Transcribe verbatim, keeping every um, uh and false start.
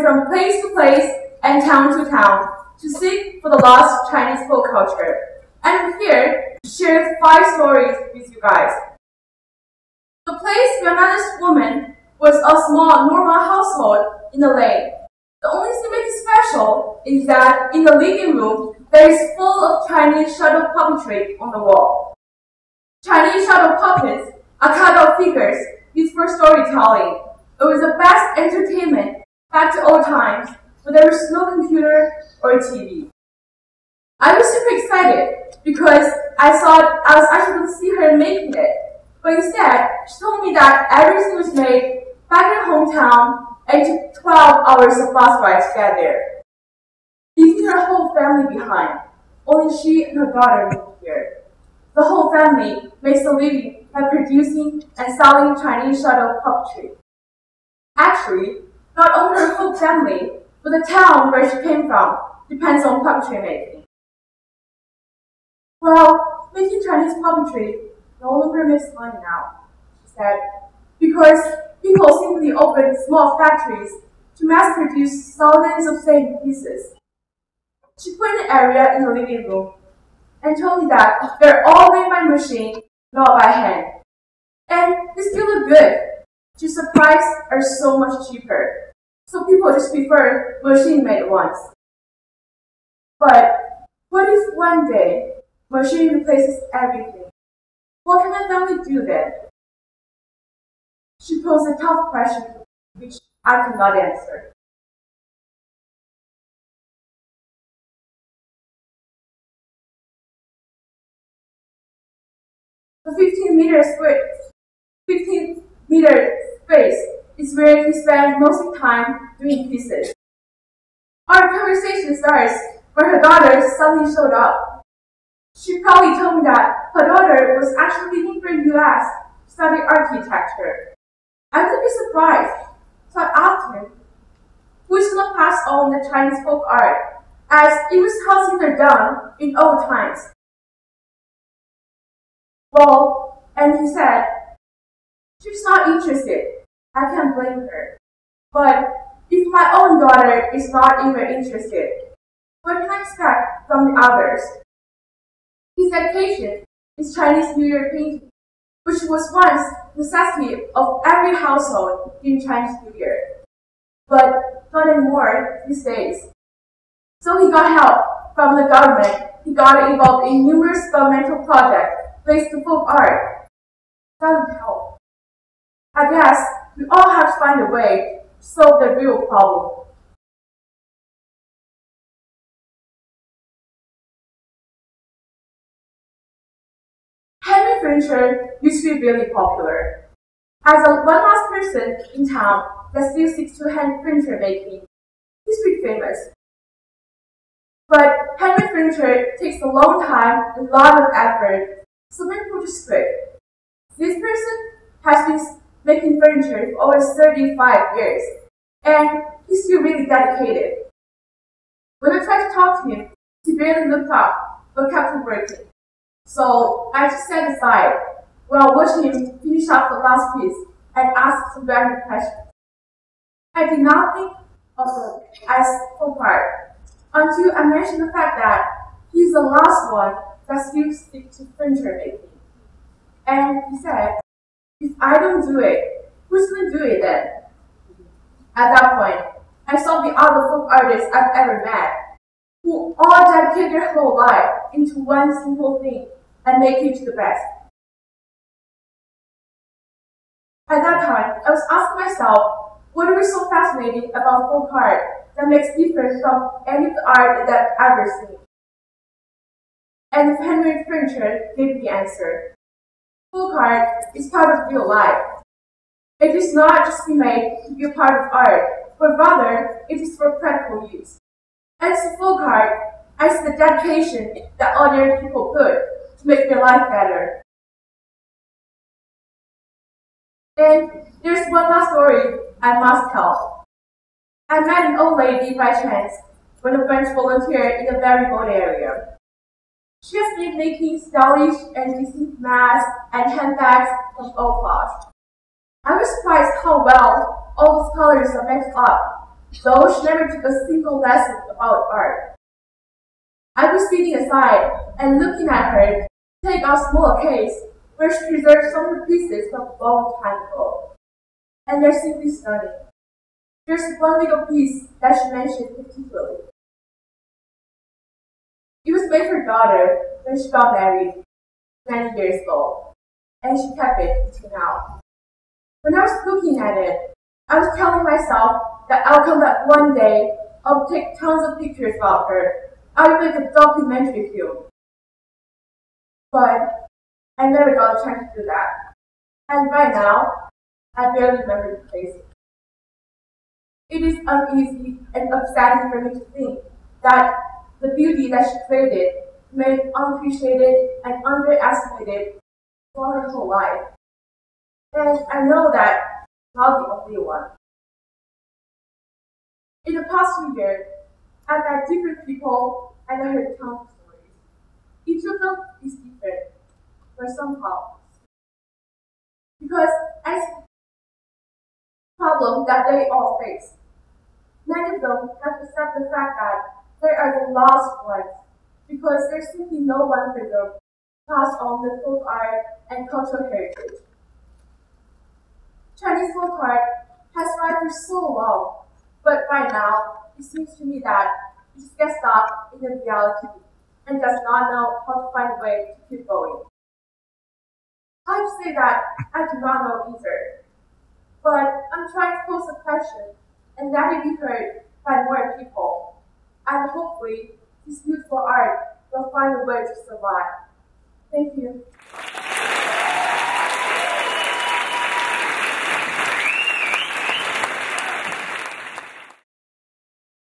from place to place and town to town to seek for the lost Chinese folk culture. And I'm here to share five stories with you guys. The place we met this woman was a small, normal household in the lane. The only thing making it special is that in the living room, there is full of Chinese shadow puppetry on the wall. Chinese shadow puppets are cut-out figures used for storytelling. It was the best entertainment back to old times when there was no computer or T V. I was super excited because I thought I was actually going to see her making it. But instead, she told me that everything was made back in her hometown and took twelve hours of bus ride to get there, leaving her whole family behind. Only she and her daughter moved here. The whole family makes a living by producing and selling Chinese shadow puppetry. Actually, not only her whole family, but the town where she came from depends on puppetry making. Well, making Chinese puppetry no longer makes money now, she said, because people simply open small factories to mass produce thousands of same pieces. She put an area in the living room and told me that they're all made by machine, not by hand. And they still look good, just the price are so much cheaper. So people just prefer machine-made ones. But what if one day machine replaces everything? What can a family do then? She posed a tough question which I could not answer. The fifteen meter space, fifteen meter space is where he spent most of the time doing pieces. Our conversation starts when her daughter suddenly showed up. She probably told me that her daughter was actually leaving for the U S to study architecture. I was a bit surprised, so I asked him, who is going to pass on the Chinese folk art, as it was how things are done in old times? Well, and he said, she's not interested. I can't blame her. But if my own daughter is not even interested, what can I expect from the others? His education is Chinese New Year painting, which was once the necessity of every household during Chinese New Year, but not anymore these days. So he got help from the government. He got involved in numerous governmental projects related to folk art. Doesn't help. I guess we all have to find a way to solve the real problem. Handmade furniture used to be really popular. As a one last person in town that still sticks to hand furniture making, he's pretty famous. But handmade furniture takes a long time and a lot of effort, so many people just quit. This person has been making furniture for over thirty-five years, and he's still really dedicated. When I tried to talk to him, he barely looked up, but kept on working. So I just sat aside while watching him finish up the last piece and asked some random questions. I did not think of it as folk art until I mentioned the fact that he's the last one that still sticks to furniture making. And he said, if I don't do it, who's going to do it then? At that point, I saw the other folk artists I've ever met, who all dedicate their whole life into one simple thing and make it to the best. At that time, I was asking myself, what was so fascinating about folk art that makes different from any of the art that I've ever seen? And the handmade furniture gave me the answer. Folk art is part of real life. It is not just be made to be a part of art, but rather it is for practical use. And as folk art, I see the dedication that ordinary people put to make their life better. And there's one last story I must tell. I met an old lady by chance when a French volunteer in a very remote area. She has been making stylish and distinct masks and handbags from old cloth. I was surprised how well all those colors are mixed up though she never took a single lesson about art. I was sitting aside and looking at her take out a small case where she preserved some of the pieces from a long time ago. And they're simply stunning. There's one little piece that she mentioned particularly. It was made for her daughter when she got married many years ago, and she kept it until now. When I was looking at it, I was telling myself that I'll come back one day, I'll take tons of pictures about her, I'll make a documentary film. But I never got a chance to do that. And right now, I barely remember the place. It is uneasy and upsetting for me to think that the beauty that she created remained unappreciated and underestimated for her whole life. And I know that I'm not the only one. In the past few years, I've met different people and I heard tons of stories. Each of them is different, but somehow. Because as problem that they all face, many of them have to accept the fact that they are the lost ones because there's simply no one for them to pass on the folk art and cultural heritage. Chinese folk art has thrived for so long, but right now, it seems to me that it just gets stuck in the reality and does not know how to find a way to keep going. I have to say that I do not know either, but I'm trying to pose a question and let it be heard by more people. And hopefully, this beautiful art will find a way to survive. Thank you.